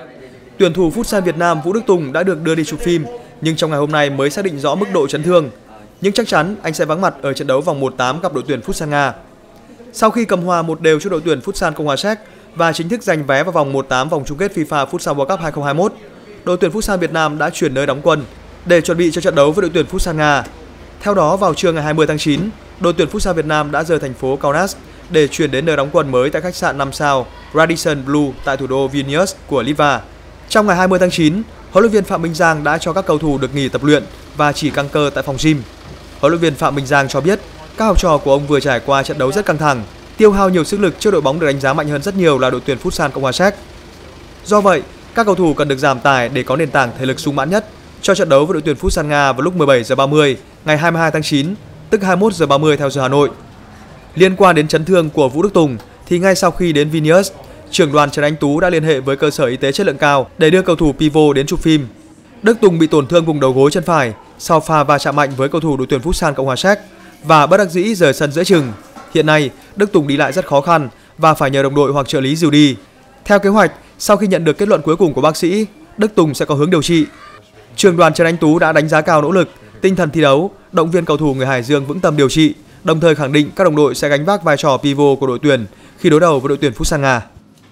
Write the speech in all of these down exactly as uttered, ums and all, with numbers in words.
Tuyển thủ Futsal Việt Nam Vũ Đức Tùng đã được đưa đi chụp phim, nhưng trong ngày hôm nay mới xác định rõ mức độ chấn thương. Nhưng chắc chắn anh sẽ vắng mặt ở trận đấu vòng một tám gặp đội tuyển Futsal Nga. Sau khi cầm hòa một đều trước đội tuyển Futsal Cộng hòa Séc và chính thức giành vé vào vòng một tám vòng chung kết FIFA Futsal World Cup hai không hai mốt, đội tuyển Futsal Việt Nam đã chuyển nơi đóng quân để chuẩn bị cho trận đấu với đội tuyển Futsal Nga. Theo đó, vào trưa ngày hai mươi tháng chín, đội tuyển Futsal Việt Nam đã rời thành phố Kaunas để chuyển đến nơi đóng quân mới tại khách sạn năm sao Radisson Blu tại thủ đô Vilnius của Litva. Trong ngày hai mươi tháng chín, huấn luyện viên Phạm Minh Giang đã cho các cầu thủ được nghỉ tập luyện và chỉ căng cơ tại phòng gym. Huấn luyện viên Phạm Minh Giang cho biết các học trò của ông vừa trải qua trận đấu rất căng thẳng, tiêu hao nhiều sức lực trước đội bóng được đánh giá mạnh hơn rất nhiều là đội tuyển Futsal Cộng hòa Séc. Do vậy, các cầu thủ cần được giảm tải để có nền tảng thể lực sung mãn nhất cho trận đấu với đội tuyển Futsal Nga vào lúc mười bảy giờ ba mươi ngày hai mươi hai tháng chín, tức hai mươi mốt giờ ba mươi theo giờ Hà Nội. Liên quan đến chấn thương của Vũ Đức Tùng thì ngay sau khi đến Vilnius, trưởng đoàn Trần Anh Tú đã liên hệ với cơ sở y tế chất lượng cao để đưa cầu thủ pivot đến chụp phim. Đức Tùng bị tổn thương vùng đầu gối chân phải sau pha va chạm mạnh với cầu thủ đội tuyển Futsal Cộng hòa Séc và bất đắc dĩ rời sân giữa chừng. Hiện nay, Đức Tùng đi lại rất khó khăn và phải nhờ đồng đội hoặc trợ lý dìu đi. Theo kế hoạch, sau khi nhận được kết luận cuối cùng của bác sĩ, Đức Tùng sẽ có hướng điều trị. Trưởng đoàn Trần Anh Tú đã đánh giá cao nỗ lực, tinh thần thi đấu, động viên cầu thủ người Hải Dương vững tâm điều trị, đồng thời khẳng định các đồng đội sẽ gánh vác vai trò pivot của đội tuyển khi đối đầu với đội tuyển Futsal Nga.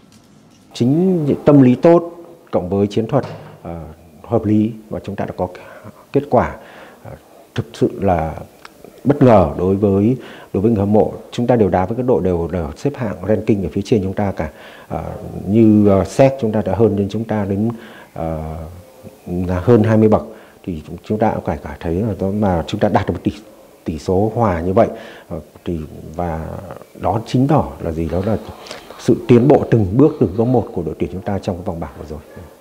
Chính những tâm lý tốt cộng với chiến thuật uh, hợp lý và chúng ta đã có kết quả uh, thực sự là bất ngờ đối với đối với người hâm mộ. Chúng ta đều đá với cái độ đều đều xếp hạng ranking ở phía trên chúng ta cả. Uh, như uh, Séc chúng ta đã hơn đến chúng ta đến uh, là hơn hai mươi bậc, thì chúng ta cũng phải cả thấy là đó mà chúng ta đạt được một tỷ tỷ số hòa như vậy, uh, thì và đó chính tỏ là gì, đó là sự tiến bộ từng bước từng có một của đội tuyển chúng ta trong cái vòng bảng vừa rồi.